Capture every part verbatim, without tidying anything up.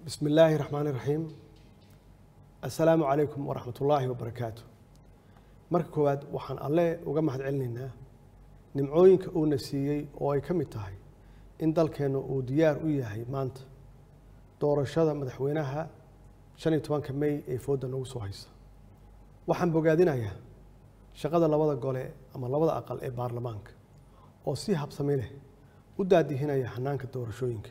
بسم الله الرحمن الرحيم السلام عليكم ورحمة الله وبركاته marka koowaad waxaan alle uga mahad celinaynaa nimcooyinka uu na siiyay oo ay kamid tahay in dalkeenu uu diyaar u yahay maanta doorashada madaxweynaha shan iyo tobanka May ee fooda nagu soo haysa waxaan bogaadinayaa shaqada labada gole ama labada aqal ee baarlamaanka oo si habsami leh u daadihinaya hanaanka doorashooyinka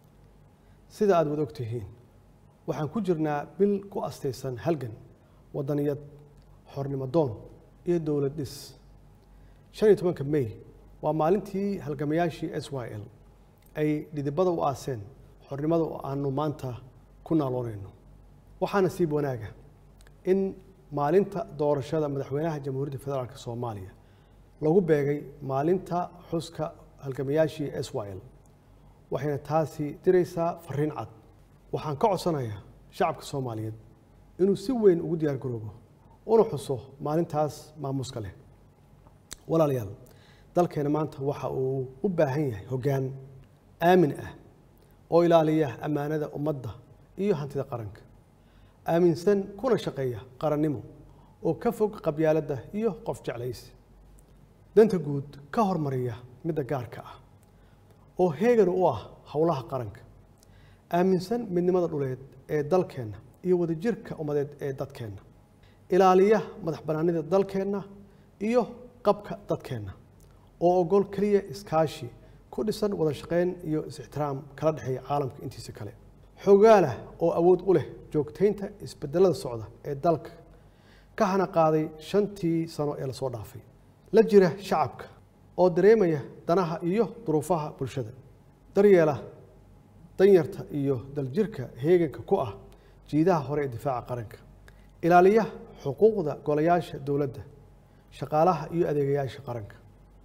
sida aad wada ogtihiin waxaan ku jirnaa bil ku astaysan halgan wadaniyad xornimo doon iyo dawlad dhis shan iyo tobanka May waa maalintii halgamayaashii S Y L ay dhidibada u aaseen xornimada oo aanu maanta ku naaloonayno waxaana siib wanaaga in maalinta doorashada madaxweynaha jamhuuriyadda federaalka Soomaaliya lagu beegay maalinta xuska halgamayaashii S Y L waxayna taasi diraysaa fariin cad waxaan ka codsanayaa shacabka Soomaaliyeed inuu si weyn ugu diyaar garoobo una xuso maalintaas maamuuska leh walaalayaal dalkeena maanta waxa uu u baahan yahay hoggaan aamin ah oo ilaaliya amaanada ummadda iyo hantida qaranka aaminsan kuna shaqeeya qarannimo oo ka fog qabyaaladda iyo qof jeclaysi danta guud ka hormariya midda gaarka ah oo heegan u ah hawlaha qaranka aaminsan midnimada dhuleed ee dalkeena iyo wadajirka ummadeed ee dadkeena ilaaliya madax banaanida dalkeena iyo qabka dadkeena oo ogol kaliya iskaashi ku dhisan wada shaqeyn iyo is-ixtiraam kala dhaxeeya caalamka intiisa kale xogaala oo awood u leh joogteynta isbedelada socda ee dalka ka hana qaaday shantii sano ee la soo dhaafay la jira shacabka oo dareemaya danaha iyo duruufaha bulshada daryeela danyarta iyo daljirka heeganka ku ah jiidaha hore ee difaaca qaranka ilaaliya xuquuqda golayaasha dawladda shaqaalaha iyo adeegayaasha qaranka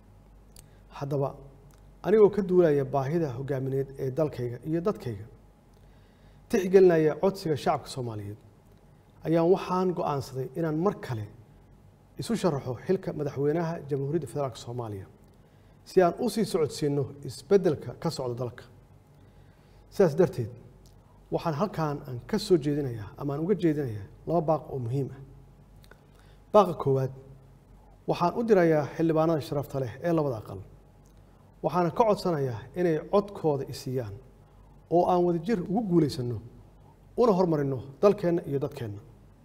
haddaba anigoo ka duulaya baahida hogaamineed ee dalkayga iyo dadkayga tixgelinaya codsiga shacabka Soomaaliyeed ayaan waxaan go'aansaday inaan mar kale isu sharaxo xilka madaxweynaha jamhuuriyadda federaalka Soomaaliya si aan u sii socodsiino isbedelka ka socda dalka sidaas darteed waxaan halkaan aan ka soo jeedinayaa ama aan uga jeedinayaa laba baaq oo muhiim ah baaqa koowaad waxaan u dirayaa xildhibaanada sharafta leh ee labada aqal waxaana ka codsanayaa inay codkooda isiyaan oo aan wadajir ugu guuleysano una hormarino dalkeena iyo dadkeena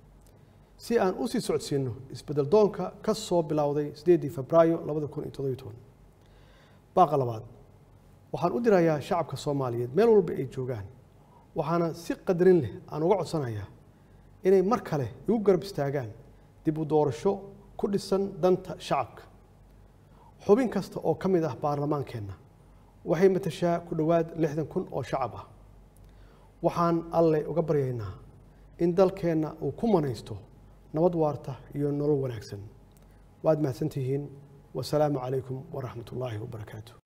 si aan u sii socodsiino isbedel doonka ka soo bilowday sideedii Febraayo laba kun iyo toddoba iyo toban baaqa labaad waxaan u dirayaa shacabka Soomaaliyeed meel walba ay joogaan waxaana si qadarin leh aan uga codsanayaa inay mar kale igu garab istaagaan dib u doorasho ku dhisan danta shacabka xubin kasta oo ka mid ah baarlamaankeena waxay matashaa ku dhawaad lixdan kun oo shacab ah waxaan alle uga baryaynaa in dalkeena uu ku manaysto nabad waarta iyo nolol wanaagsan waad mahadsantihiin wasalaamu calaykum waraxmatullaahi wabarakaatuh